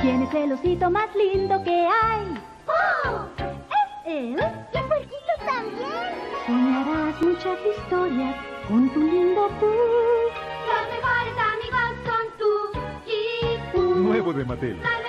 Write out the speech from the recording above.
¿Quién es el osito más lindo que hay? ¡Oh! Es él. ¿Y el puerquito también? Soñarás muchas historias con tu lindo Pooh. Los mejores amigos son tú y Pooh. Nuevo de Mattel.